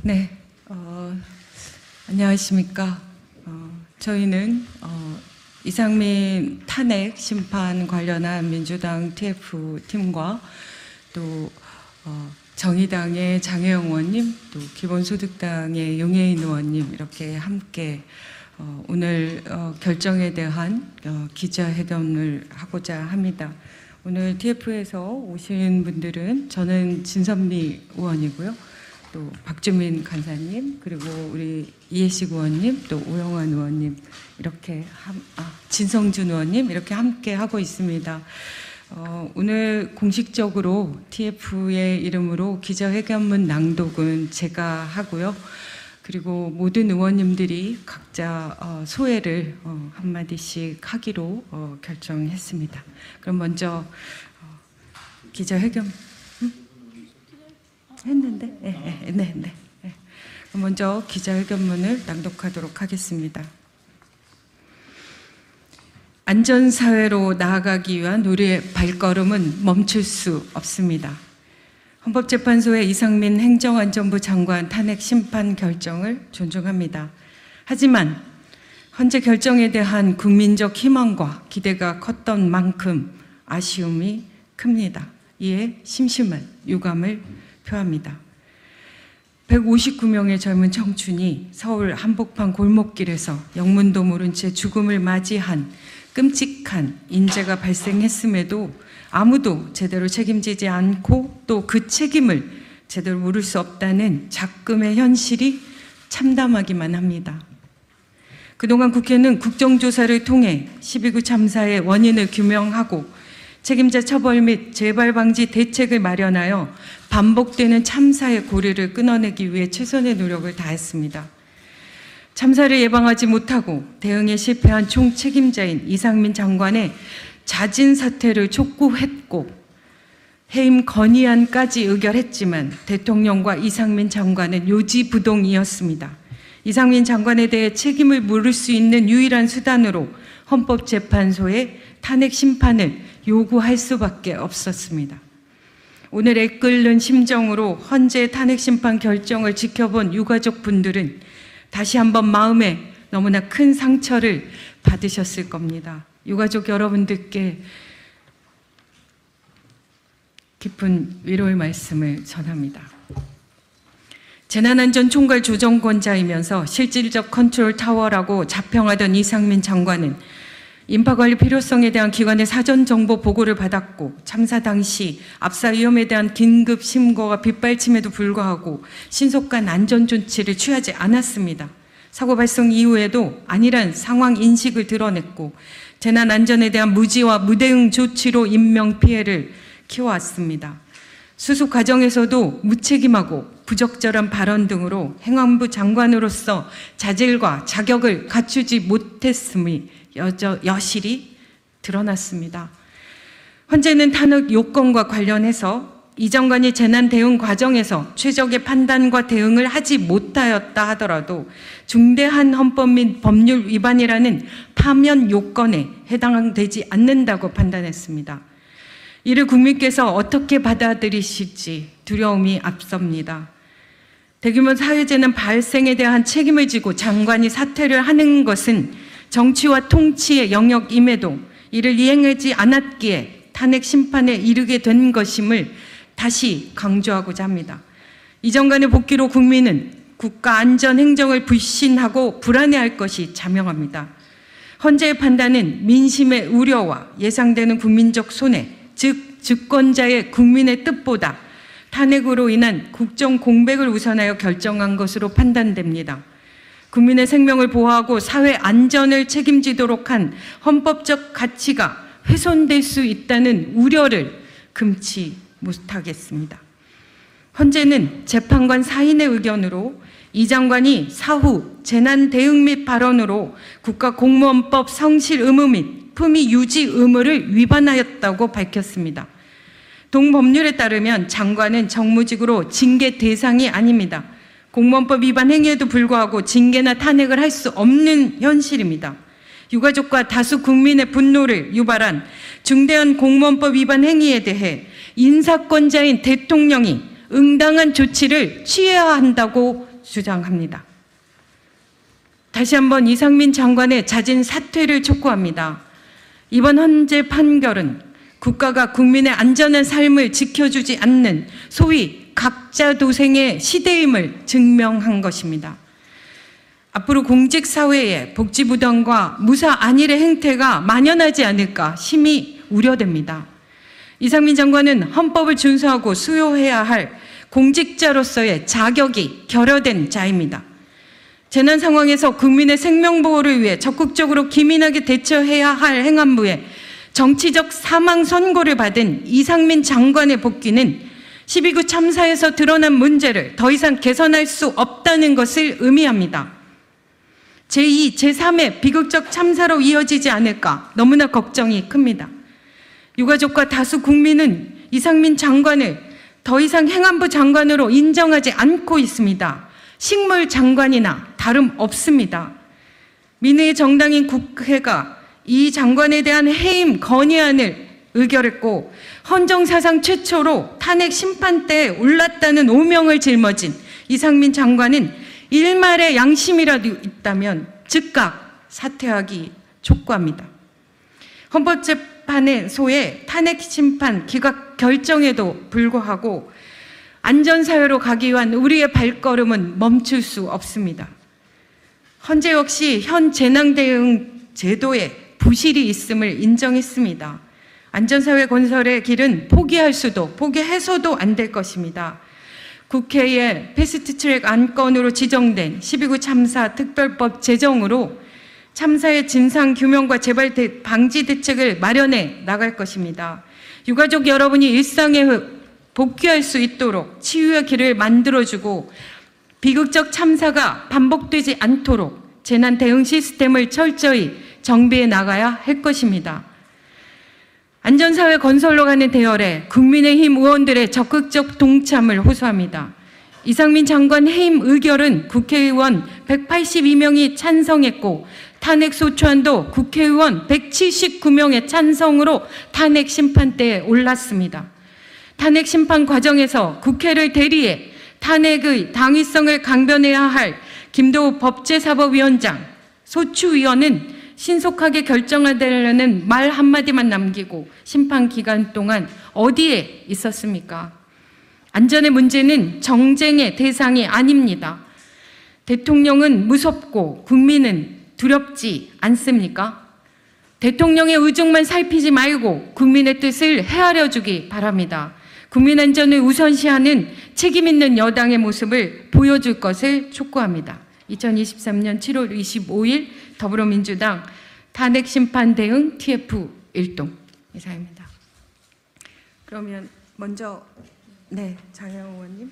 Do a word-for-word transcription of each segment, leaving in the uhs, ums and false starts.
네, 어, 안녕하십니까. 어, 저희는 어, 이상민 탄핵 심판 관련한 민주당 티에프 팀과 또 어, 정의당의 장혜영 의원님, 또 기본소득당의 용해인 의원님 이렇게 함께 어, 오늘 어, 결정에 대한 어, 기자회견을 하고자 합니다. 오늘 티에프에서 오신 분들은 저는 진선미 의원이고요. 또 박주민 간사님, 그리고 우리 이해식 의원님, 또 오영환 의원님 이렇게 함, 아, 진성준 의원님 이렇게 함께 하고 있습니다. 어, 오늘 공식적으로 티에프의 이름으로 기자회견문 낭독은 제가 하고요. 그리고 모든 의원님들이 각자 어, 소회를 어, 한마디씩 하기로 어, 결정했습니다. 그럼 먼저 어, 기자회견 음? 했는데? 네, 네, 네, 네. 네. 먼저 기자회견문을 낭독하도록 하겠습니다. 안전사회로 나아가기 위한 우리의 발걸음은 멈출 수 없습니다. 헌법재판소의 이상민 행정안전부 장관 탄핵 심판 결정을 존중합니다. 하지만 현재 결정에 대한 국민적 희망과 기대가 컸던 만큼 아쉬움이 큽니다. 이에 심심한 유감을 표합니다. 백오십구 명의 젊은 청춘이 서울 한복판 골목길에서 영문도 모른 채 죽음을 맞이한 끔찍한 인재가 발생했음에도 아무도 제대로 책임지지 않고 또 그 책임을 제대로 물을 수 없다는 작금의 현실이 참담하기만 합니다. 그동안 국회는 국정조사를 통해 십이 구 참사의 원인을 규명하고 책임자 처벌 및 재발 방지 대책을 마련하여 반복되는 참사의 고리를 끊어내기 위해 최선의 노력을 다했습니다. 참사를 예방하지 못하고 대응에 실패한 총책임자인 이상민 장관의 자진 사퇴를 촉구했고 해임 건의안까지 의결했지만 대통령과 이상민 장관은 요지부동이었습니다. 이상민 장관에 대해 책임을 물을 수 있는 유일한 수단으로 헌법재판소의 탄핵 심판을 요구할 수밖에 없었습니다. 오늘 애끓는 심정으로 헌재 탄핵 심판 결정을 지켜본 유가족 분들은 다시 한번 마음에 너무나 큰 상처를 받으셨을 겁니다. 유가족 여러분들께 깊은 위로의 말씀을 전합니다. 재난안전총괄조정권자이면서 실질적 컨트롤 타워라고 자평하던 이상민 장관은 인파관리 필요성에 대한 기관의 사전 정보 보고를 받았고 참사 당시 압사 위험에 대한 긴급 신고가 빗발침에도 불구하고 신속한 안전 조치를 취하지 않았습니다. 사고 발생 이후에도 안일한 상황 인식을 드러냈고 재난 안전에 대한 무지와 무대응 조치로 인명 피해를 키워왔습니다. 수습 과정에서도 무책임하고 부적절한 발언 등으로 행안부 장관으로서 자질과 자격을 갖추지 못했음이 여저, 여실히 드러났습니다. 현재는 탄핵 요건과 관련해서 이 장관이 재난 대응 과정에서 최적의 판단과 대응을 하지 못하였다 하더라도 중대한 헌법 및 법률 위반이라는 파면 요건에 해당되지 않는다고 판단했습니다. 이를 국민께서 어떻게 받아들이실지 두려움이 앞섭니다. 대규모 사회재난 발생에 대한 책임을 지고 장관이 사퇴를 하는 것은 정치와 통치의 영역임에도 이를 이행하지 않았기에 탄핵 심판에 이르게 된 것임을 다시 강조하고자 합니다. 이 장관의 복귀로 국민은 국가 안전 행정을 불신하고 불안해할 것이 자명합니다. 헌재의 판단은 민심의 우려와 예상되는 국민적 손해, 즉 주권자의 국민의 뜻보다 탄핵으로 인한 국정 공백을 우선하여 결정한 것으로 판단됩니다. 국민의 생명을 보호하고 사회 안전을 책임지도록 한 헌법적 가치가 훼손될 수 있다는 우려를 금치 못하겠습니다. 헌재는 재판관 사인의 의견으로 이 장관이 사후 재난 대응 및 발언으로 국가공무원법 성실 의무 및 품위 유지 의무를 위반하였다고 밝혔습니다. 동법률에 따르면 장관은 정무직으로 징계 대상이 아닙니다. 공무원법 위반 행위에도 불구하고 징계나 탄핵을 할 수 없는 현실입니다. 유가족과 다수 국민의 분노를 유발한 중대한 공무원법 위반 행위에 대해 인사권자인 대통령이 응당한 조치를 취해야 한다고 주장합니다. 다시 한번 이상민 장관의 잦은 사퇴를 촉구합니다. 이번 헌재 판결은 국가가 국민의 안전한 삶을 지켜주지 않는 소위 각자 도생의 시대임을 증명한 것입니다. 앞으로 공직사회에 복지부동과 무사 안일의 행태가 만연하지 않을까 심히 우려됩니다. 이상민 장관은 헌법을 준수하고 수호해야 할 공직자로서의 자격이 결여된 자입니다. 재난 상황에서 국민의 생명보호를 위해 적극적으로 기민하게 대처해야 할 행안부에 정치적 사망 선고를 받은 이상민 장관의 복귀는 십이 구 참사에서 드러난 문제를 더 이상 개선할 수 없다는 것을 의미합니다. 제이, 제삼의 비극적 참사로 이어지지 않을까 너무나 걱정이 큽니다. 유가족과 다수 국민은 이상민 장관을 더 이상 행안부 장관으로 인정하지 않고 있습니다. 식물 장관이나 다름없습니다. 민의의 정당인 국회가 이 장관에 대한 해임 건의안을 의결했고 헌정사상 최초로 탄핵 심판대에 올랐다는 오명을 짊어진 이상민 장관은 일말의 양심이라도 있다면 즉각 사퇴하기 촉구합니다. 헌법재판소의 탄핵 심판 기각 결정에도 불구하고 안전사회로 가기 위한 우리의 발걸음은 멈출 수 없습니다. 헌재 역시 현 재난대응 제도에 부실이 있음을 인정했습니다. 안전사회 건설의 길은 포기할 수도 포기해서도 안 될 것입니다. 국회의 패스트트랙 안건으로 지정된 십이 구 참사 특별법 제정으로 참사의 진상규명과 재발 방지 대책을 마련해 나갈 것입니다. 유가족 여러분이 일상에 복귀할 수 있도록 치유의 길을 만들어주고 비극적 참사가 반복되지 않도록 재난 대응 시스템을 철저히 정비해 나가야 할 것입니다. 안전사회 건설로 가는 대열에 국민의힘 의원들의 적극적 동참을 호소합니다. 이상민 장관 해임 의결은 국회의원 백팔십이 명이 찬성했고 탄핵 소추안도 국회의원 백칠십구 명의 찬성으로 탄핵 심판대에 올랐습니다. 탄핵 심판 과정에서 국회를 대리해 탄핵의 당위성을 강변해야 할 김도우 법제사법위원장, 소추위원은 신속하게 결정하려는 말 한마디만 남기고 심판 기간 동안 어디에 있었습니까? 안전의 문제는 정쟁의 대상이 아닙니다. 대통령은 무섭고 국민은 두렵지 않습니까? 대통령의 의중만 살피지 말고 국민의 뜻을 헤아려 주기 바랍니다. 국민 안전을 우선시하는 책임 있는 여당의 모습을 보여줄 것을 촉구합니다. 이천이십삼 년 칠월 이십오일 더불어민주당 탄핵 심판 대응 티에프 일동 이사입니다. 그러면 먼저 네 장혜영 의원님.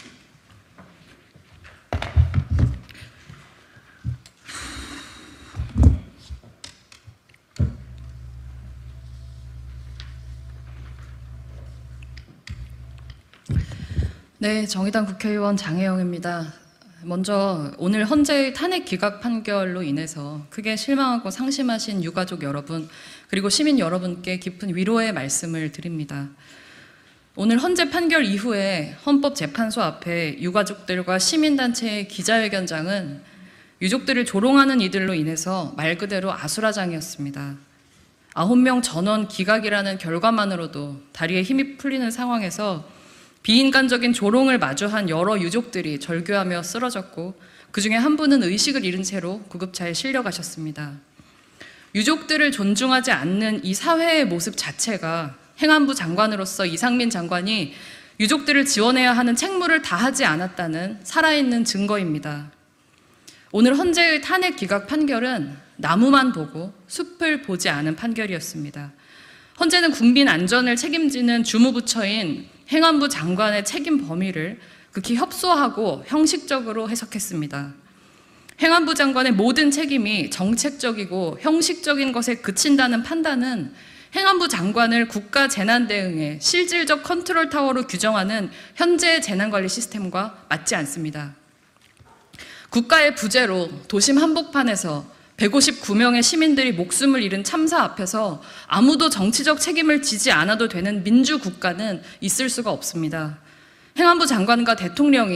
네, 정의당 국회의원 장혜영입니다. 먼저 오늘 헌재의 탄핵 기각 판결로 인해서 크게 실망하고 상심하신 유가족 여러분 그리고 시민 여러분께 깊은 위로의 말씀을 드립니다. 오늘 헌재 판결 이후에 헌법재판소 앞에 유가족들과 시민단체의 기자회견장은 유족들을 조롱하는 이들로 인해서 말 그대로 아수라장이었습니다. 아홉 명 전원 기각이라는 결과만으로도 다리에 힘이 풀리는 상황에서 비인간적인 조롱을 마주한 여러 유족들이 절규하며 쓰러졌고 그중에 한 분은 의식을 잃은 채로 구급차에 실려가셨습니다. 유족들을 존중하지 않는 이 사회의 모습 자체가 행안부 장관으로서 이상민 장관이 유족들을 지원해야 하는 책무를 다하지 않았다는 살아있는 증거입니다. 오늘 헌재의 탄핵 기각 판결은 나무만 보고 숲을 보지 않은 판결이었습니다. 헌재는 국민 안전을 책임지는 주무부처인 행안부 장관의 책임 범위를 극히 협소하고 형식적으로 해석했습니다. 행안부 장관의 모든 책임이 정책적이고 형식적인 것에 그친다는 판단은 행안부 장관을 국가 재난 대응의 실질적 컨트롤 타워로 규정하는 현재의 재난관리 시스템과 맞지 않습니다. 국가의 부재로 도심 한복판에서 백오십구 명의 시민들이 목숨을 잃은 참사 앞에서 아무도 정치적 책임을 지지 않아도 되는 민주국가는 있을 수가 없습니다. 행안부 장관과 대통령이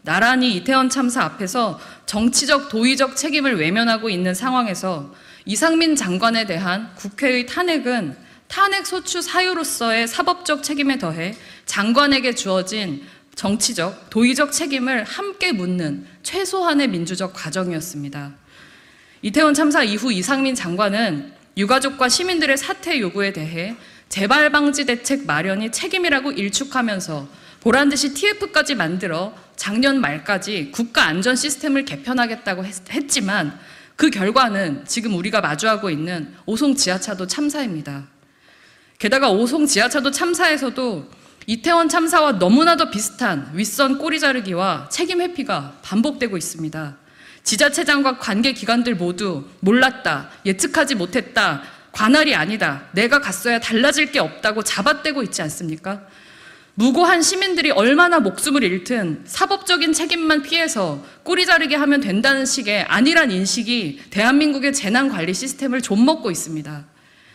나란히 이태원 참사 앞에서 정치적 도의적 책임을 외면하고 있는 상황에서 이상민 장관에 대한 국회의 탄핵은 탄핵 소추 사유로서의 사법적 책임에 더해 장관에게 주어진 정치적, 도의적 책임을 함께 묻는 최소한의 민주적 과정이었습니다. 이태원 참사 이후 이상민 장관은 유가족과 시민들의 사퇴 요구에 대해 재발 방지 대책 마련이 책임이라고 일축하면서 보란듯이 티에프까지 만들어 작년 말까지 국가 안전 시스템을 개편하겠다고 했, 했지만 그 결과는 지금 우리가 마주하고 있는 오송 지하차도 참사입니다. 게다가 오송 지하차도 참사에서도 이태원 참사와 너무나도 비슷한 윗선 꼬리 자르기와 책임 회피가 반복되고 있습니다. 지자체장과 관계기관들 모두 몰랐다, 예측하지 못했다, 관할이 아니다, 내가 갔어야 달라질 게 없다고 잡아떼고 있지 않습니까? 무고한 시민들이 얼마나 목숨을 잃든 사법적인 책임만 피해서 꼬리 자르게 하면 된다는 식의 안일한 인식이 대한민국의 재난관리 시스템을 좀먹고 있습니다.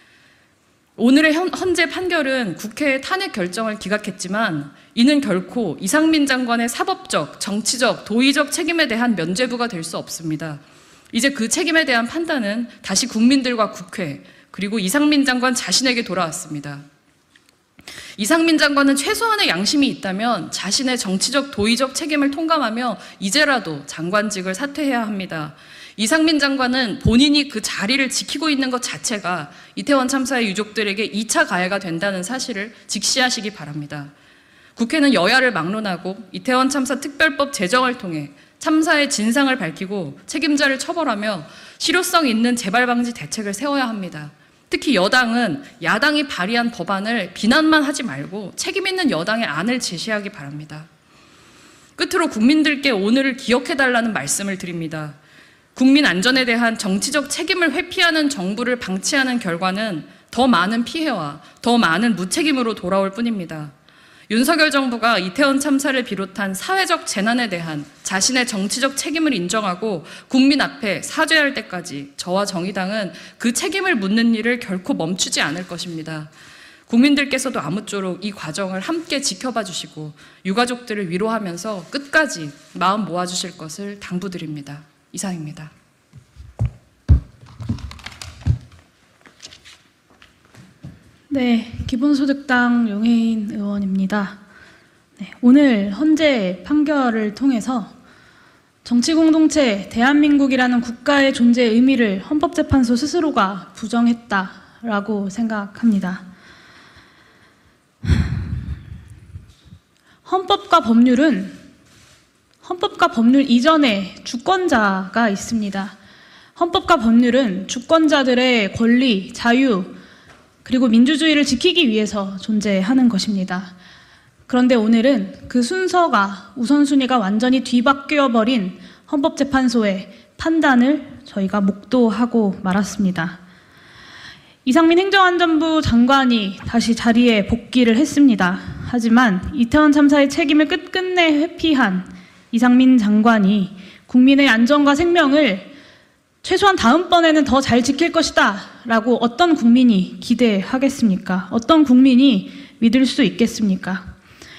오늘의 현, 헌재 판결은 국회의 탄핵 결정을 기각했지만 이는 결코 이상민 장관의 사법적, 정치적, 도의적 책임에 대한 면죄부가 될 수 없습니다. 이제 그 책임에 대한 판단은 다시 국민들과 국회, 그리고 이상민 장관 자신에게 돌아왔습니다. 이상민 장관은 최소한의 양심이 있다면 자신의 정치적, 도의적 책임을 통감하며 이제라도 장관직을 사퇴해야 합니다. 이상민 장관은 본인이 그 자리를 지키고 있는 것 자체가 이태원 참사의 유족들에게 이 차 가해가 된다는 사실을 직시하시기 바랍니다. 국회는 여야를 막론하고 이태원 참사 특별법 제정을 통해 참사의 진상을 밝히고 책임자를 처벌하며 실효성 있는 재발 방지 대책을 세워야 합니다. 특히 여당은 야당이 발의한 법안을 비난만 하지 말고 책임 있는 여당의 안을 제시하기 바랍니다. 끝으로 국민들께 오늘을 기억해달라는 말씀을 드립니다. 국민 안전에 대한 정치적 책임을 회피하는 정부를 방치하는 결과는 더 많은 피해와 더 많은 무책임으로 돌아올 뿐입니다. 윤석열 정부가 이태원 참사를 비롯한 사회적 재난에 대한 자신의 정치적 책임을 인정하고 국민 앞에 사죄할 때까지 저와 정의당은 그 책임을 묻는 일을 결코 멈추지 않을 것입니다. 국민들께서도 아무쪼록 이 과정을 함께 지켜봐 주시고 유가족들을 위로하면서 끝까지 마음 모아주실 것을 당부드립니다. 이상입니다. 네, 기본소득당 용혜인 의원입니다. 네, 오늘 헌재 판결을 통해서 정치공동체 대한민국이라는 국가의 존재의 의미를 헌법재판소 스스로가 부정했다라고 생각합니다. 헌법과 법률은 헌법과 법률 이전에 주권자가 있습니다. 헌법과 법률은 주권자들의 권리, 자유, 그리고 민주주의를 지키기 위해서 존재하는 것입니다. 그런데 오늘은 그 순서가, 우선순위가 완전히 뒤바뀌어버린 헌법재판소의 판단을 저희가 목도하고 말았습니다. 이상민 행정안전부 장관이 다시 자리에 복귀를 했습니다. 하지만 이태원 참사의 책임을 끝끝내 회피한 이상민 장관이 국민의 안전과 생명을 최소한 다음번에는 더 잘 지킬 것이다 라고 어떤 국민이 기대하겠습니까? 어떤 국민이 믿을 수 있겠습니까?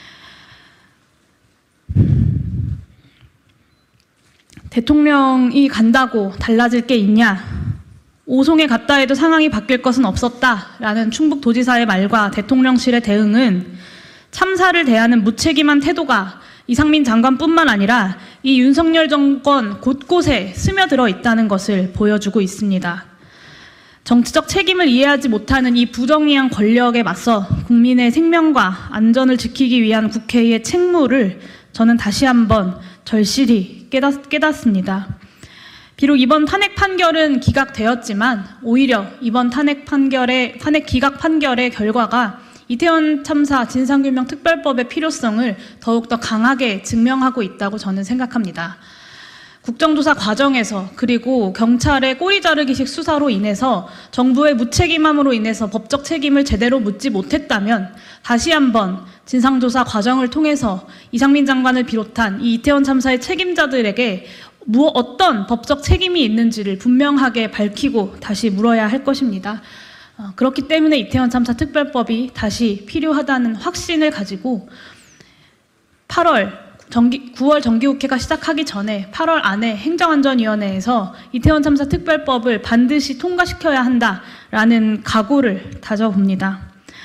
대통령이 간다고 달라질 게 있냐? 오송에 갔다 해도 상황이 바뀔 것은 없었다라는 충북도지사의 말과 대통령실의 대응은 참사를 대하는 무책임한 태도가 이상민 장관뿐만 아니라 이 윤석열 정권 곳곳에 스며들어 있다는 것을 보여주고 있습니다. 정치적 책임을 이해하지 못하는 이 부정의한 권력에 맞서 국민의 생명과 안전을 지키기 위한 국회의 책무를 저는 다시 한번 절실히 깨닫, 깨닫습니다. 비록 이번 탄핵 판결은 기각되었지만 오히려 이번 탄핵 판결의 탄핵 기각 판결의 결과가 이태원 참사 진상규명 특별법의 필요성을 더욱더 강하게 증명하고 있다고 저는 생각합니다. 국정조사 과정에서 그리고 경찰의 꼬리 자르기식 수사로 인해서 정부의 무책임함으로 인해서 법적 책임을 제대로 묻지 못했다면 다시 한번 진상조사 과정을 통해서 이상민 장관을 비롯한 이 이태원 참사의 책임자들에게 무 어떤 법적 책임이 있는지를 분명하게 밝히고 다시 물어야 할 것입니다. 어, 그렇기 때문에 이태원 참사 특별법이 다시 필요하다는 확신을 가지고 팔월 정기, 구월 정기국회가 시작하기 전에 팔월 안에 행정안전위원회에서 이태원 참사 특별법을 반드시 통과시켜야 한다라는 각오를 다져봅니다.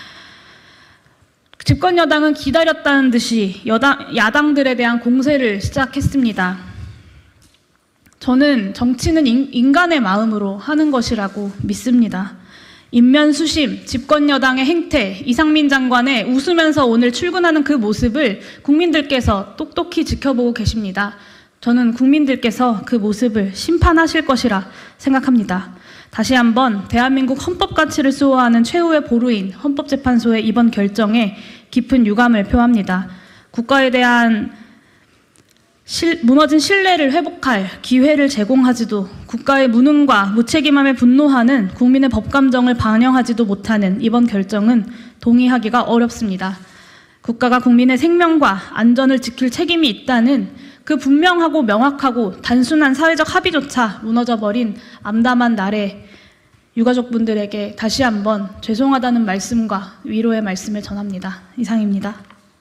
집권 여당은 기다렸다는 듯이 여당, 야당들에 대한 공세를 시작했습니다. 저는 정치는 인, 인간의 마음으로 하는 것이라고 믿습니다. 인면수심, 집권 여당의 행태, 이상민 장관의 웃으면서 오늘 출근하는 그 모습을 국민들께서 똑똑히 지켜보고 계십니다. 저는 국민들께서 그 모습을 심판하실 것이라 생각합니다. 다시 한번 대한민국 헌법 가치를 수호하는 최후의 보루인 헌법재판소의 이번 결정에 깊은 유감을 표합니다. 국가에 대한 실, 무너진 신뢰를 회복할 기회를 제공하지도 국가의 무능과 무책임함에 분노하는 국민의 법감정을 반영하지도 못하는 이번 결정은 동의하기가 어렵습니다. 국가가 국민의 생명과 안전을 지킬 책임이 있다는 그 분명하고 명확하고 단순한 사회적 합의조차 무너져버린 암담한 날에 유가족분들에게 다시 한번 죄송하다는 말씀과 위로의 말씀을 전합니다. 이상입니다.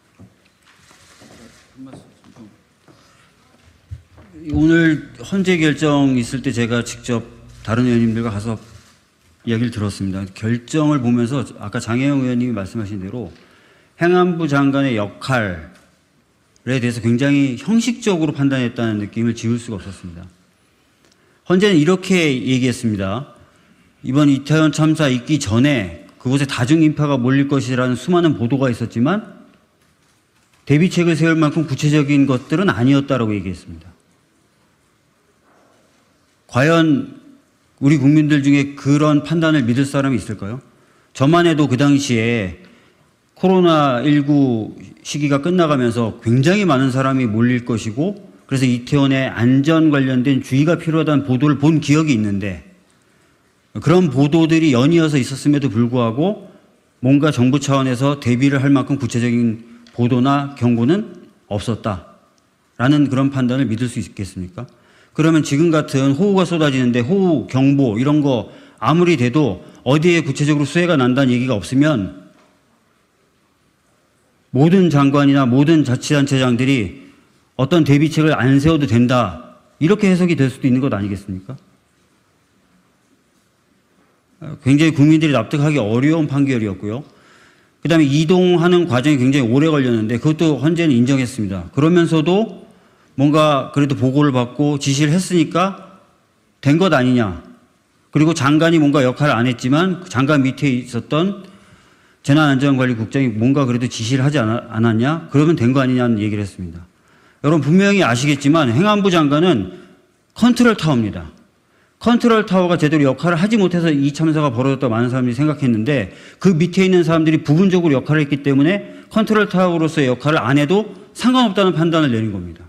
오늘 헌재 결정 있을 때 제가 직접 다른 의원님들과 가서 이야기를 들었습니다. 결정을 보면서 아까 장혜영 의원님이 말씀하신 대로 행안부 장관의 역할에 대해서 굉장히 형식적으로 판단했다는 느낌을 지울 수가 없었습니다. 헌재는 이렇게 얘기했습니다. 이번 이태원 참사 있기 전에 그곳에 다중인파가 몰릴 것이라는 수많은 보도가 있었지만 대비책을 세울 만큼 구체적인 것들은 아니었다라고 얘기했습니다. 과연 우리 국민들 중에 그런 판단을 믿을 사람이 있을까요? 저만 해도 그 당시에 코로나십구 시기가 끝나가면서 굉장히 많은 사람이 몰릴 것이고 그래서 이태원의 안전 관련된 주의가 필요하다는 보도를 본 기억이 있는데 그런 보도들이 연이어서 있었음에도 불구하고 뭔가 정부 차원에서 대비를 할 만큼 구체적인 보도나 경고는 없었다라는 그런 판단을 믿을 수 있겠습니까? 그러면 지금 같은 호우가 쏟아지는데 호우 경보 이런 거 아무리 돼도 어디에 구체적으로 수해가 난다는 얘기가 없으면 모든 장관이나 모든 자치단체장들이 어떤 대비책을 안 세워도 된다 이렇게 해석이 될 수도 있는 것 아니겠습니까? 굉장히 국민들이 납득하기 어려운 판결이었고요. 그 다음에 이동하는 과정이 굉장히 오래 걸렸는데 그것도 헌재는 인정했습니다. 그러면서도 뭔가 그래도 보고를 받고 지시를 했으니까 된 것 아니냐. 그리고 장관이 뭔가 역할을 안 했지만 장관 밑에 있었던 재난안전관리국장이 뭔가 그래도 지시를 하지 않았냐. 그러면 된 거 아니냐는 얘기를 했습니다. 여러분 분명히 아시겠지만 행안부 장관은 컨트롤 타워입니다. 컨트롤 타워가 제대로 역할을 하지 못해서 이 참사가 벌어졌다고 많은 사람들이 생각했는데 그 밑에 있는 사람들이 부분적으로 역할을 했기 때문에 컨트롤 타워로서의 역할을 안 해도 상관없다는 판단을 내린 겁니다.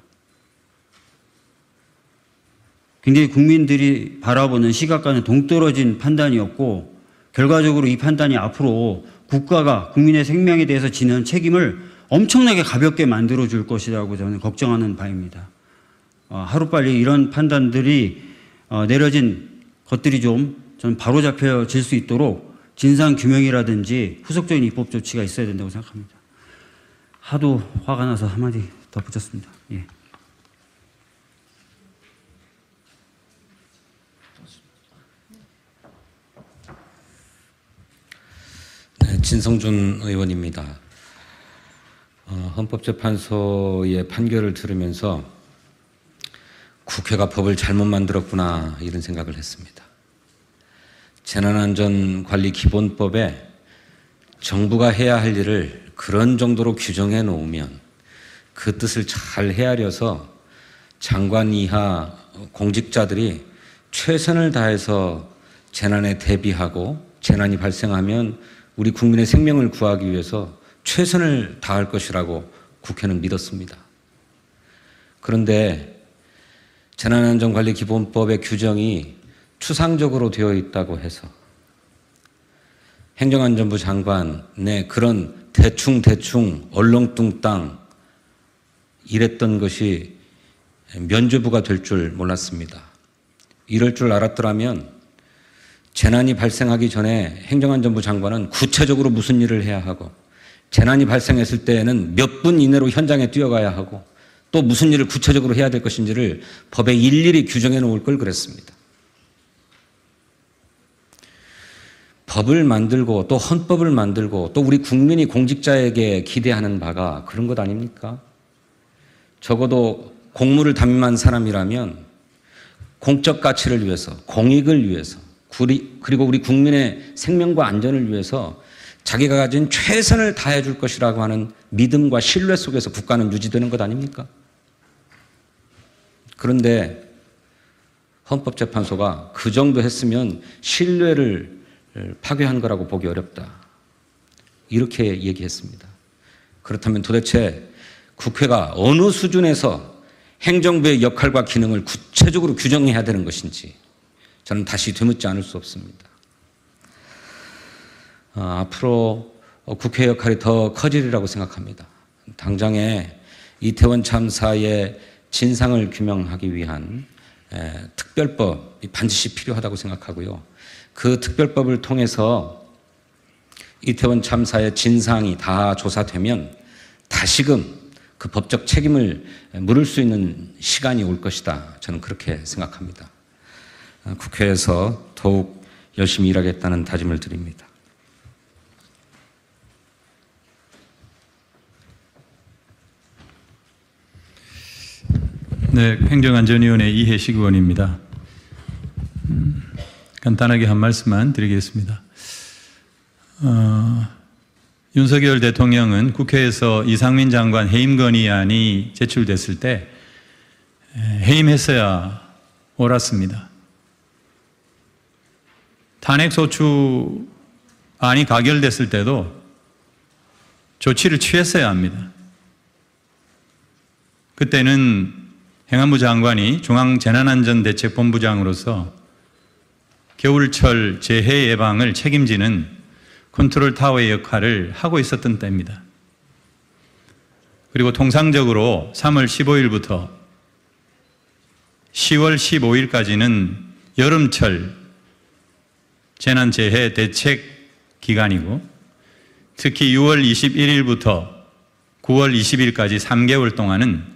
굉장히 국민들이 바라보는 시각과는 동떨어진 판단이었고 결과적으로 이 판단이 앞으로 국가가 국민의 생명에 대해서 지는 책임을 엄청나게 가볍게 만들어줄 것이라고 저는 걱정하는 바입니다. 어, 하루빨리 이런 판단들이 어, 내려진 것들이 좀 저는 바로잡혀질 수 있도록 진상규명이라든지 후속적인 입법 조치가 있어야 된다고 생각합니다. 하도 화가 나서 한마디 덧붙였습니다. 예. 네, 진성준 의원입니다. 어, 헌법재판소의 판결을 들으면서 국회가 법을 잘못 만들었구나 이런 생각을 했습니다. 재난안전관리기본법에 정부가 해야 할 일을 그런 정도로 규정해 놓으면 그 뜻을 잘 헤아려서 장관 이하 공직자들이 최선을 다해서 재난에 대비하고 재난이 발생하면 우리 국민의 생명을 구하기 위해서 최선을 다할 것이라고 국회는 믿었습니다. 그런데 재난안전관리기본법의 규정이 추상적으로 되어 있다고 해서 행정안전부 장관의 그런 대충대충 얼렁뚱땅 이랬던 것이 면죄부가 될 줄 몰랐습니다. 이럴 줄 알았더라면 재난이 발생하기 전에 행정안전부 장관은 구체적으로 무슨 일을 해야 하고 재난이 발생했을 때에는 몇 분 이내로 현장에 뛰어가야 하고 또 무슨 일을 구체적으로 해야 될 것인지를 법에 일일이 규정해 놓을 걸 그랬습니다. 법을 만들고 또 헌법을 만들고 또 우리 국민이 공직자에게 기대하는 바가 그런 것 아닙니까? 적어도 공무를 담임한 사람이라면 공적 가치를 위해서, 공익을 위해서, 그리고 우리 국민의 생명과 안전을 위해서 자기가 가진 최선을 다해 줄 것이라고 하는 믿음과 신뢰 속에서 국가는 유지되는 것 아닙니까? 그런데 헌법재판소가 그 정도 했으면 신뢰를 파괴한 거라고 보기 어렵다. 이렇게 얘기했습니다. 그렇다면 도대체 국회가 어느 수준에서 행정부의 역할과 기능을 구체적으로 규정해야 되는 것인지 저는 다시 되묻지 않을 수 없습니다. 어, 앞으로 국회 역할이 더 커지리라고 생각합니다. 당장에 이태원 참사의 진상을 규명하기 위한 에, 특별법이 반드시 필요하다고 생각하고요. 그 특별법을 통해서 이태원 참사의 진상이 다 조사되면 다시금 그 법적 책임을 물을 수 있는 시간이 올 것이다. 저는 그렇게 생각합니다. 국회에서 더욱 열심히 일하겠다는 다짐을 드립니다. 네, 행정안전위원회 이해식 의원입니다. 음, 간단하게 한 말씀만 드리겠습니다. 어, 윤석열 대통령은 국회에서 이상민 장관 해임 건의안이 제출됐을 때 해임했어야 옳았습니다. 탄핵소추안이 가결됐을 때도 조치를 취했어야 합니다. 그때는 행안부 장관이 중앙재난안전대책본부장으로서 겨울철 재해 예방을 책임지는 컨트롤 타워의 역할을 하고 있었던 때입니다. 그리고 통상적으로 삼월 십오일부터 시월 십오일까지는 여름철 재난재해 대책 기간이고 특히 유월 이십일일부터 구월 이십일까지 삼 개월 동안은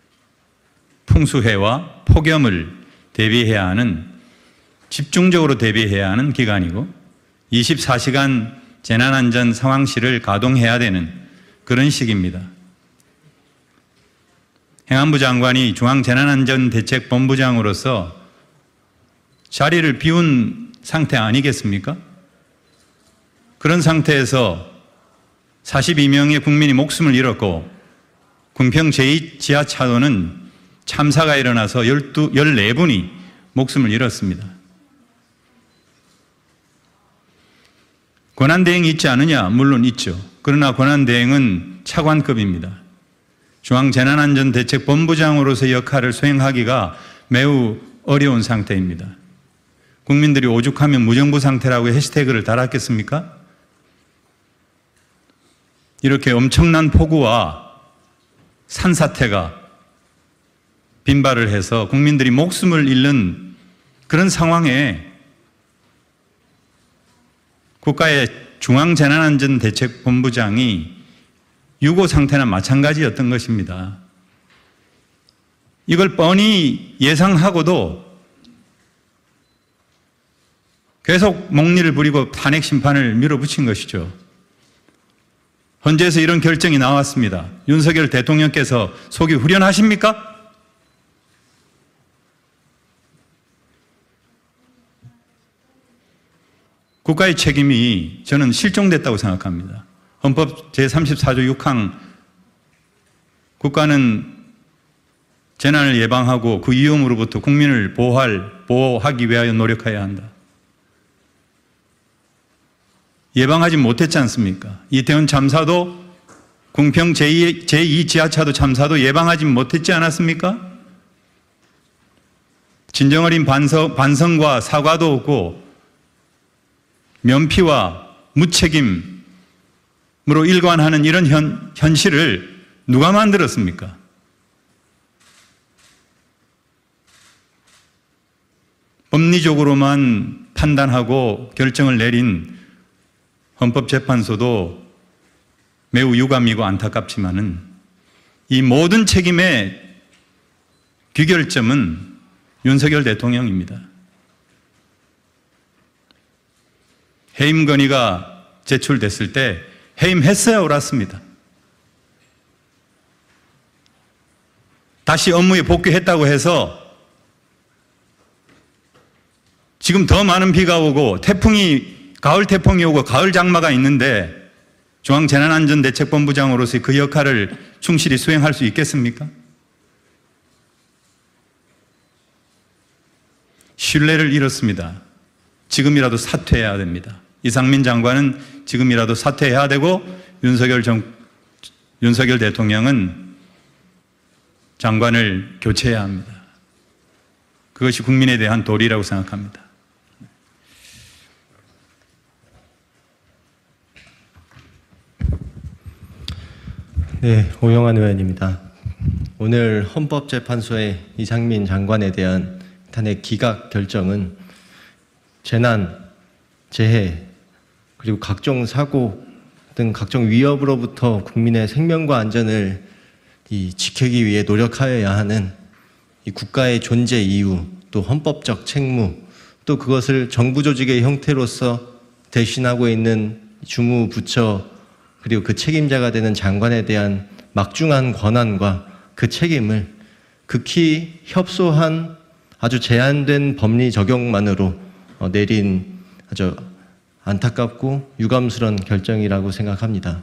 풍수해와 폭염을 대비해야 하는 집중적으로 대비해야 하는 기간이고 이십사 시간 재난안전 상황실을 가동해야 되는 그런 시기입니다. 행안부 장관이 중앙재난안전대책본부장으로서 자리를 비운 상태 아니겠습니까? 그런 상태에서 사십이 명의 국민이 목숨을 잃었고 궁평 제이 지하차도는 참사가 일어나서 열네 분이 목숨을 잃었습니다. 권한대행이 있지 않느냐? 물론 있죠. 그러나 권한대행은 차관급입니다. 중앙재난안전대책본부장으로서의 역할을 수행하기가 매우 어려운 상태입니다. 국민들이 오죽하면 무정부 상태라고 해시태그를 달았겠습니까? 이렇게 엄청난 폭우와 산사태가 빈발을 해서 국민들이 목숨을 잃는 그런 상황에 국가의 중앙재난안전대책본부장이 유고 상태나 마찬가지였던 것입니다. 이걸 뻔히 예상하고도 계속 목리를 부리고 탄핵 심판을 밀어붙인 것이죠. 헌재에서 이런 결정이 나왔습니다. 윤석열 대통령께서 속이 후련하십니까? 국가의 책임이 저는 실종됐다고 생각합니다. 헌법 제삼십사조 육항 국가는 재난을 예방하고 그 위험으로부터 국민을 보호할, 보호하기 위하여 노력해야 한다. 예방하지 못했지 않습니까? 이태원 참사도 궁평 제이, 제이 지하차도 참사도 예방하지 못했지 않았습니까? 진정어린 반성, 반성과 사과도 없고 면피와 무책임으로 일관하는 이런 현, 현실을 누가 만들었습니까? 법리적으로만 판단하고 결정을 내린 헌법재판소도 매우 유감이고 안타깝지만은 이 모든 책임의 귀결점은 윤석열 대통령입니다. 해임 건의가 제출됐을 때 해임했어야 옳았습니다. 다시 업무에 복귀했다고 해서 지금 더 많은 비가 오고 태풍이 가을 태풍이 오고 가을 장마가 있는데 중앙재난안전대책본부장으로서의 그 역할을 충실히 수행할 수 있겠습니까? 신뢰를 잃었습니다. 지금이라도 사퇴해야 됩니다. 이상민 장관은 지금이라도 사퇴해야 되고 윤석열, 정, 윤석열 대통령은 장관을 교체해야 합니다. 그것이 국민에 대한 도리라고 생각합니다. 네, 오영환 의원입니다. 오늘 헌법재판소의 이상민 장관에 대한 탄핵 기각 결정은 재난, 재해, 그리고 각종 사고 등 각종 위협으로부터 국민의 생명과 안전을 이 지키기 위해 노력하여야 하는 이 국가의 존재 이유, 또 헌법적 책무, 또 그것을 정부 조직의 형태로서 대신하고 있는 주무 부처 그리고 그 책임자가 되는 장관에 대한 막중한 권한과 그 책임을 극히 협소한 아주 제한된 법리 적용만으로 내린 아주 안타깝고 유감스러운 결정이라고 생각합니다.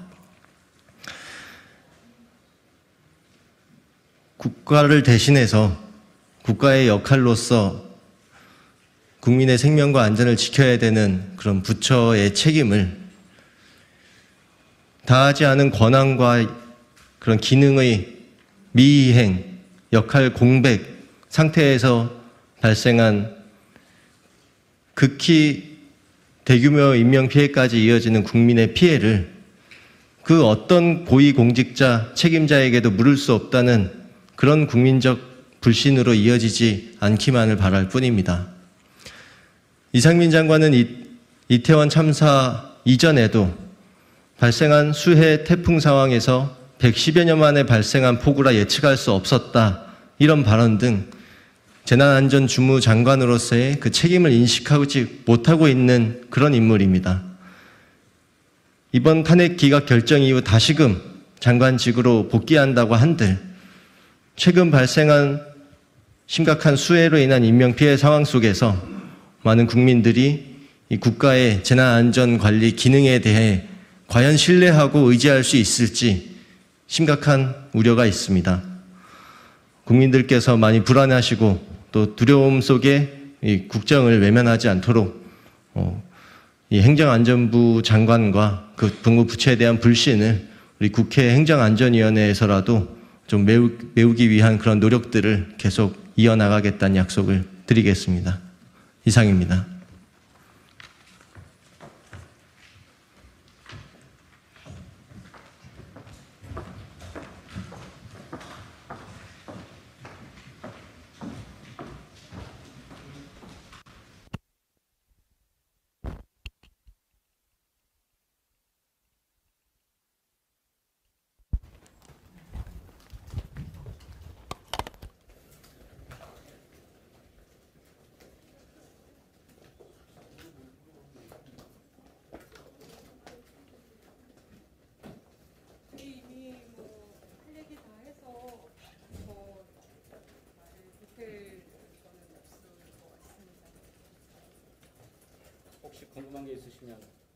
국가를 대신해서 국가의 역할로서 국민의 생명과 안전을 지켜야 되는 그런 부처의 책임을 다하지 않은 권한과 그런 기능의 미이행, 역할 공백 상태에서 발생한 극히 대규모 인명피해까지 이어지는 국민의 피해를 그 어떤 고위공직자, 책임자에게도 물을 수 없다는 그런 국민적 불신으로 이어지지 않기만을 바랄 뿐입니다. 이상민 장관은 이, 이태원 참사 이전에도 발생한 수해 태풍 상황에서 백십여 년 만에 발생한 폭우라 예측할 수 없었다, 이런 발언 등 재난안전주무장관으로서의 그 책임을 인식하지 못하고 있는 그런 인물입니다. 이번 탄핵 기각 결정 이후 다시금 장관직으로 복귀한다고 한들 최근 발생한 심각한 수해로 인한 인명피해 상황 속에서 많은 국민들이 이 국가의 재난안전관리 기능에 대해 과연 신뢰하고 의지할 수 있을지 심각한 우려가 있습니다. 국민들께서 많이 불안해하시고 또 두려움 속에 이 국정을 외면하지 않도록 어, 이 행정안전부 장관과 그 본부 부처에 대한 불신을 우리 국회 행정안전위원회에서라도 좀 메우, 메우기 위한 그런 노력들을 계속 이어나가겠다는 약속을 드리겠습니다. 이상입니다. 혹시 궁금한 게 있으시면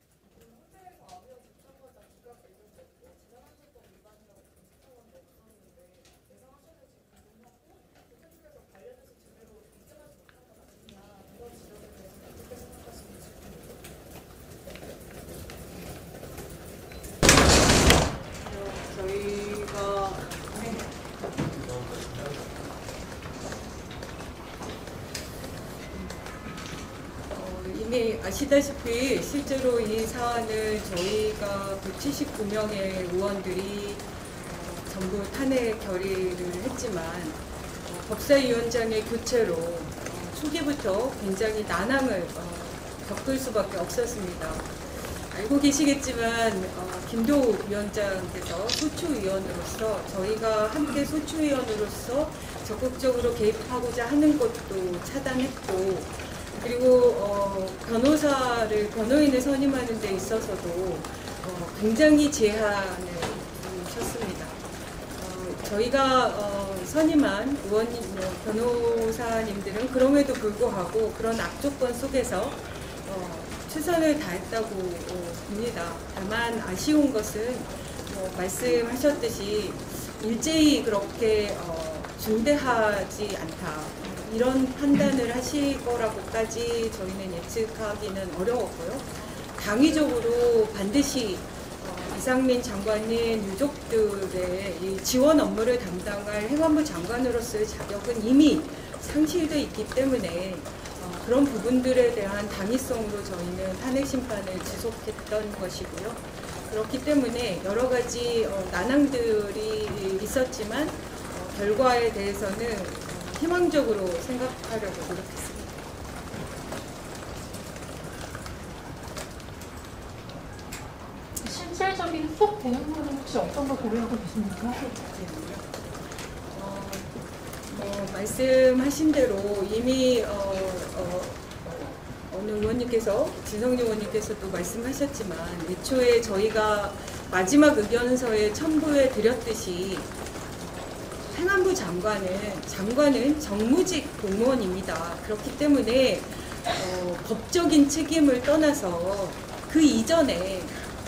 이미 아시다시피 실제로 이 사안을 저희가 백칠십구 명의 의원들이 어, 전부 탄핵 결의를 했지만 어, 법사위원장의 교체로 어, 초기부터 굉장히 난항을 어, 겪을 수밖에 없었습니다. 알고 계시겠지만 어, 김도 위원장께서 소추위원으로서 저희가 함께 소추위원으로서 적극적으로 개입하고자 하는 것도 차단했고, 그리고 어, 변호사를 변호인을 선임하는 데 있어서도 어, 굉장히 제한을 두셨습니다. 어, 저희가 어, 선임한 의원님, 변호사님들은 그럼에도 불구하고 그런 악조건 속에서 어, 최선을 다했다고 어, 봅니다. 다만 아쉬운 것은 뭐 말씀하셨듯이 일제히 그렇게 어, 중대하지 않다, 이런 판단을 하실 거라고까지 저희는 예측하기는 어려웠고요. 당위적으로 반드시 어, 이상민 장관은 유족들의 이 지원 업무를 담당할 행안부 장관으로서의 자격은 이미 상실돼 있기 때문에 어, 그런 부분들에 대한 당위성으로 저희는 탄핵 심판을 지속했던 것이고요. 그렇기 때문에 여러 가지 어, 난항들이 있었지만 어, 결과에 대해서는 어, 희망적으로 생각하려고 노력했습니다. 실질적인 후속 대응은 혹시 어떤 걸 고려하고 계십니까? 어, 뭐 말씀하신 대로 이미 어, 어, 어느 의원님께서, 진성준 의원님께서도 말씀하셨지만 애초에 저희가 마지막 의견서에 첨부해 드렸듯이 행안부 장관은 장관은 정무직 공무원입니다. 그렇기 때문에 어, 법적인 책임을 떠나서 그 이전에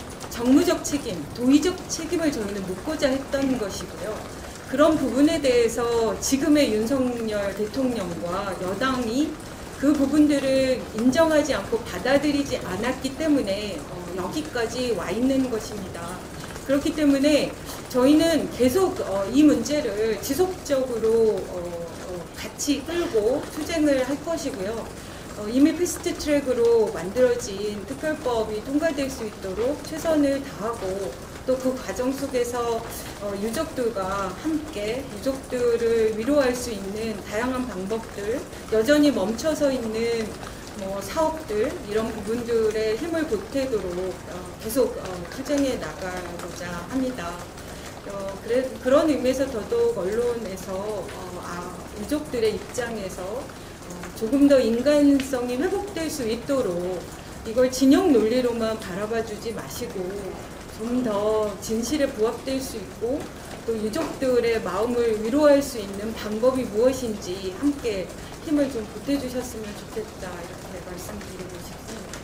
정무적 책임, 도의적 책임을 저희는 묻고자 했던 것이고요. 그런 부분에 대해서 지금의 윤석열 대통령과 여당이 그 부분들을 인정하지 않고 받아들이지 않았기 때문에 어, 여기까지 와 있는 것입니다. 그렇기 때문에 저희는 계속 어, 이 문제를 지속적으로 어, 어, 같이 끌고 투쟁을 할 것이고요. 어, 이미 패스트 트랙으로 만들어진 특별법이 통과될 수 있도록 최선을 다하고, 또 그 과정 속에서 어, 유족들과 함께 유족들을 위로할 수 있는 다양한 방법들, 여전히 멈춰서 있는 뭐 사업들, 이런 부분들에 힘을 보태도록 어, 계속 어, 투쟁해 나가고자 합니다. 어, 그래, 그런 의미에서 더더욱 언론에서 어, 아, 유족들의 입장에서 어, 조금 더 인간성이 회복될 수 있도록 이걸 진영 논리로만 바라봐 주지 마시고 좀 더 진실에 부합될 수 있고 또 유족들의 마음을 위로할 수 있는 방법이 무엇인지 함께 힘을 좀 보태주셨으면 좋겠다, 이렇게 말씀드리고 싶습니다.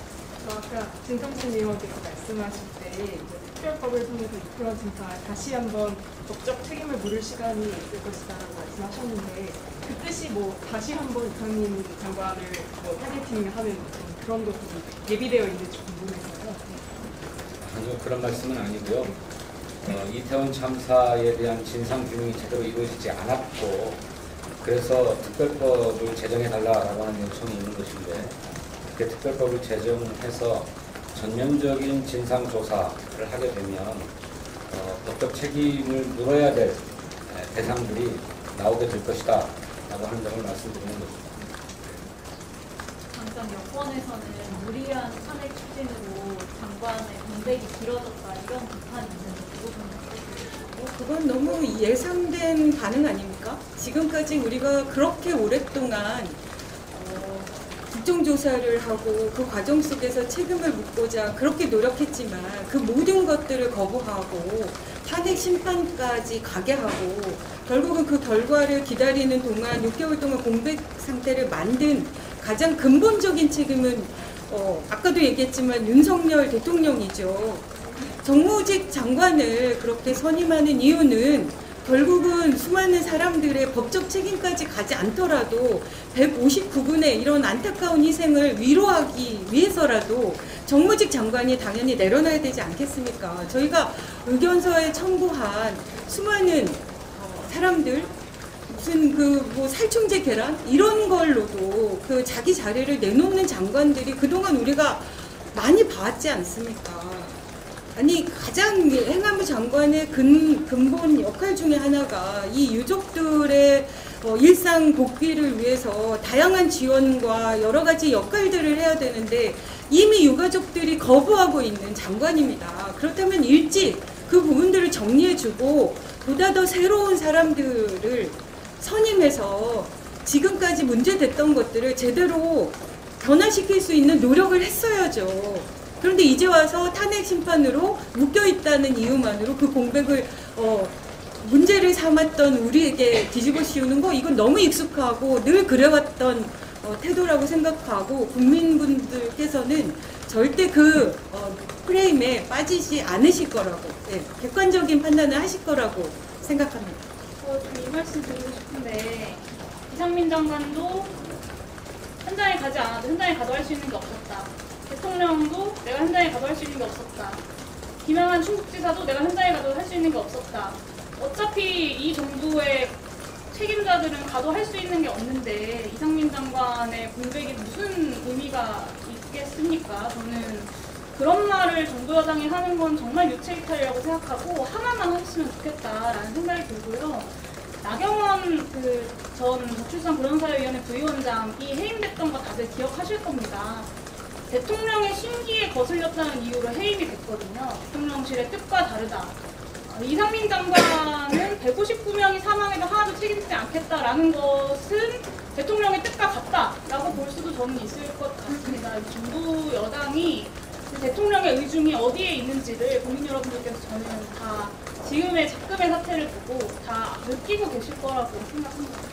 아까 진성준 의원께서 말씀하실 때 이제 특별법을 통해서 이끌어진 바 다시 한번 법적 책임을 물을 시간이 있을 것이다라고 말씀하셨는데, 그 뜻이 뭐 다시 한번 이상민 장관을 뭐 타겟팅하는 그런 것도 예비되어 있는지 궁금해서요. 아니요, 그런 말씀은 아니고요. 어, 이태원 참사에 대한 진상 규명이 제대로 이루어지지 않았고, 그래서 특별법을 제정해달라라고 하는 요청이 있는 것인데, 그 특별법을 제정해서 전면적인 진상 조사를 하게 되면 어, 법적 책임을 물어야 될 대상들이 나오게 될 것이다 라고 하는 점을 말씀드리는 것입니다. 당장 여권에서는 무리한 탄핵 추진으로 장관의 공백이 길어졌다, 이런 비판이 있는데 그 부분은 어, 그건 너무 예상된 반응 아닙니까? 지금까지 우리가 그렇게 오랫동안 어, 국정조사를 하고 그 과정 속에서 책임을 묻고자 그렇게 노력했지만 그 모든 것들을 거부하고 탄핵 심판까지 가게 하고 결국은 그 결과를 기다리는 동안 육 개월 동안 공백 상태를 만든 가장 근본적인 책임은 어, 아까도 얘기했지만 윤석열 대통령이죠. 정무직 장관을 그렇게 선임하는 이유는 결국은 수많은 사람들의 법적 책임까지 가지 않더라도 백오십구 분의 이런 안타까운 희생을 위로하기 위해서라도 정무직 장관이 당연히 내려놔야 되지 않겠습니까? 저희가 의견서에 첨부한 수많은 어, 사람들, 무슨 그 뭐 살충제 계란 이런 걸로도 그 자기 자리를 내놓는 장관들이 그동안 우리가 많이 봐왔지 않습니까? 아니 가장 행안부 장관의 근, 근본 역할 중에 하나가 이 유족들의 어, 일상 복귀를 위해서 다양한 지원과 여러 가지 역할들을 해야 되는데 이미 유가족들이 거부하고 있는 장관입니다. 그렇다면 일찍 그 부분들을 정리해주고 보다 더 새로운 사람들을 선임해서 지금까지 문제됐던 것들을 제대로 변화시킬 수 있는 노력을 했어야죠. 그런데 이제 와서 탄핵 심판으로 묶여있다는 이유만으로 그 공백을 어, 문제를 삼았던 우리에게 뒤집어 씌우는 거, 이건 너무 익숙하고 늘 그래왔던 어, 태도라고 생각하고, 국민분들께서는 절대 그 어, 프레임에 빠지지 않으실 거라고, 네, 객관적인 판단을 하실 거라고 생각합니다. 어, 이 말씀 드리고 싶은데, 이상민 장관도 현장에 가지 않아도 현장에 가도 할 수 있는 게 없었다. 대통령도 내가 현장에 가도 할 수 있는 게 없었다. 김영한 충북지사도 내가 현장에 가도 할 수 있는 게 없었다. 어차피 이 정부의 책임자들은 가도 할 수 있는 게 없는데 이상민 장관의 공백이 무슨 의미가 있겠습니까? 저는 그런 말을 정부 여당이 하는 건 정말 유체이탈이라고 생각하고 하나만 하셨으면 좋겠다라는 생각이 들고요. 나경원 그 전 저출산 불연사회위원회 부위원장이 해임됐던 거 다들 기억하실 겁니다. 대통령의 심기에 거슬렸다는 이유로 해임이 됐거든요. 대통령실의 뜻과 다르다. 이상민 장관은 백오십구 명이 사망해도 하나도 책임지지 않겠다라는 것은 대통령의 뜻과 같다라고 볼 수도 저는 있을 것 같습니다. 정부 여당이 대통령의 의중이 어디에 있는지를 국민 여러분들께서 저는 다 지금의 작금의 사태를 보고 다 느끼고 계실 거라고 생각합니다.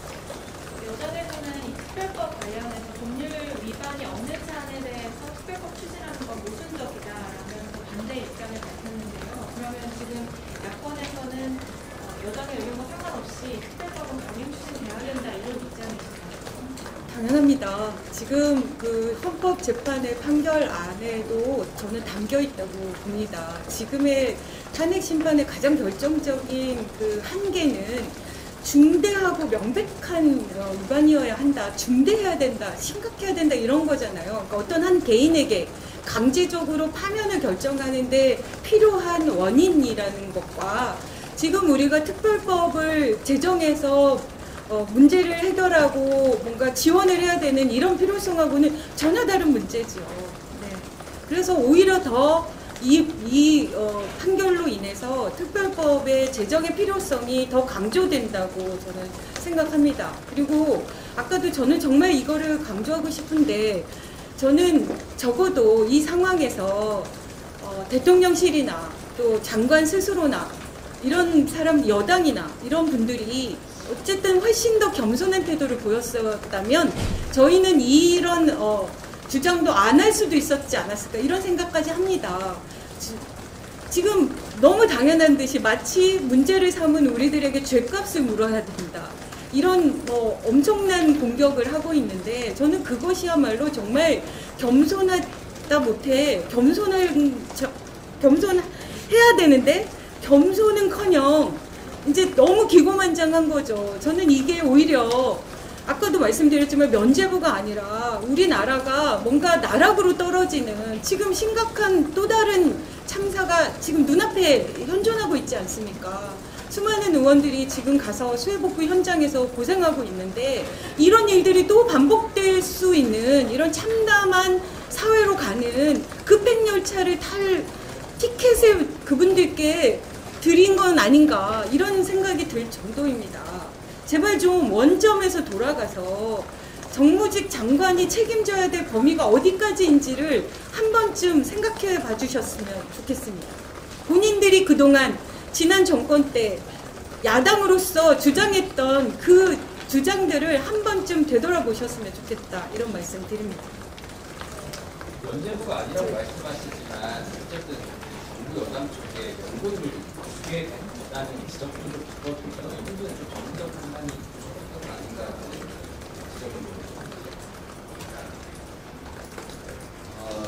여자대부는 이 특별법 관련해서 법률 위반이 없는 사안에 대해서 특별법 추진하는 건 모순적이다라면서 반대 입장을 밝혔는데요. 그러면 지금 야권에서는 여당의 의견과 상관없이 특별법은 강행 추진돼야 된다 이런 입장이신가요? 당연합니다. 지금 그 헌법재판의 판결 안에도 저는 담겨 있다고 봅니다. 지금의 탄핵 심판의 가장 결정적인 그 한계는 중대하고 명백한 위반이어야 한다, 중대해야 된다, 심각해야 된다 이런 거잖아요. 그러니까 어떤 한 개인에게 강제적으로 파면을 결정하는데 필요한 원인이라는 것과 지금 우리가 특별법을 제정해서 어, 문제를 해결하고 뭔가 지원을 해야 되는 이런 필요성하고는 전혀 다른 문제죠. 네. 그래서 오히려 더 이, 이 어, 판결로 인해서 특별법의 제정의 필요성이 더 강조된다고 저는 생각합니다. 그리고 아까도 저는 정말 이거를 강조하고 싶은데, 저는 적어도 이 상황에서 어, 대통령실이나 또 장관 스스로나 이런 사람, 여당이나 이런 분들이 어쨌든 훨씬 더 겸손한 태도를 보였었다면 저희는 이런 어, 주장도 안 할 수도 있었지 않았을까 이런 생각까지 합니다. 지, 지금 너무 당연한 듯이 마치 문제를 삼은 우리들에게 죄값을 물어야 된다, 이런 뭐 엄청난 공격을 하고 있는데, 저는 그것이야말로 정말 겸손하다 못해 겸손할 겸손해야 되는데 겸손은커녕 이제 너무 기고만장한 거죠. 저는 이게 오히려 아까도 말씀드렸지만 면죄부가 아니라 우리나라가 뭔가 나락으로 떨어지는 지금 심각한 또 다른 참사가 지금 눈앞에 현존하고 있지 않습니까? 수많은 의원들이 지금 가서 수해복구 현장에서 고생하고 있는데 이런 일들이 또 반복될 수 있는 이런 참담한 사회로 가는 급행열차를 탈 티켓을 그분들께 드린 건 아닌가 이런 생각이 들 정도입니다. 제발 좀 원점에서 돌아가서 정무직 장관이 책임져야 될 범위가 어디까지인지를 한 번쯤 생각해 봐 주셨으면 좋겠습니다. 본인들이 그동안 지난 정권 때 야당으로서 주장했던 그 주장들을 한 번쯤 되돌아보셨으면 좋겠다, 이런 말씀 드립니다. 면죄부가 아니라고 네. 말씀하시지만 어쨌든 정부 여당 쪽에 연구를 주게 된다는 지적도 좀 있거든요. 이 부분은 좀 전문적 판단이 부족했던 거 아닌가 하는 지적을 보입니다. 어,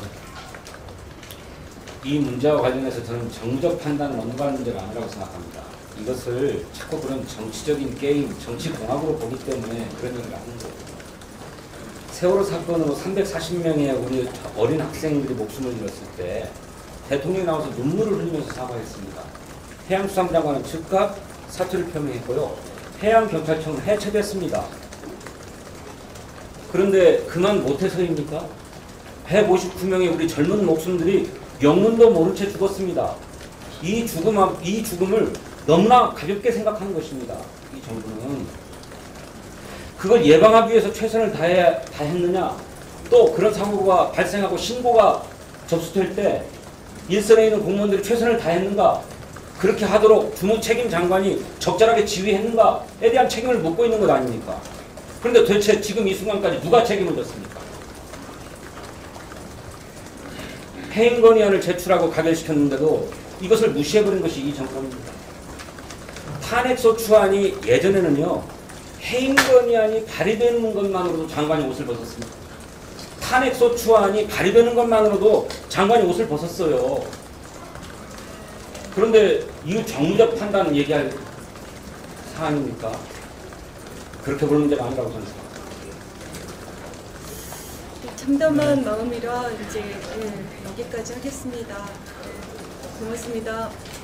이 문제와 관련해서 저는 정적 판단은 넘어갈 문제가 아니라고 생각합니다. 이것을 자꾸 그런 정치적인 게임, 정치공학으로 보기 때문에 그런 얘기를 하는 거예요. 세월호 사건으로 삼백사십 명의 우리 어린 학생들이 목숨을 잃었을 때 대통령이 나와서 눈물을 흘리면서 사과했습니다. 해양수산장관은 즉각 사퇴를 표명했고요. 해양경찰청은 해체됐습니다. 그런데 그만 못해서입니까? 백오십구 명의 우리 젊은 목숨들이 영문도 모른 채 죽었습니다. 이 죽음, 이 죽음을 너무나 가볍게 생각하는 것입니다. 이 정부는. 그걸 예방하기 위해서 최선을 다해, 다했느냐? 또 그런 사고가 발생하고 신고가 접수될 때 일선에 있는 공무원들이 최선을 다했는가? 그렇게 하도록 주무 책임 장관이 적절하게 지휘했는가에 대한 책임을 묻고 있는 것 아닙니까? 그런데 도대체 지금 이 순간까지 누가 책임을 졌습니까? 해임건의안을 제출하고 가결시켰는데도 이것을 무시해버린 것이 이 정권입니다. 탄핵소추안이 예전에는요, 해임건의안이 발의되는 것만으로도 장관이 옷을 벗었습니다. 탄핵소추안이 발의되는 것만으로도 장관이 옷을 벗었어요. 그런데 이거 정무적 판단 얘기할 사안입니까? 그렇게 보는 문제가 아니라고 저는 생각합니다. 참담한 마음이라 이제 예, 여기까지 하겠습니다. 예, 고맙습니다.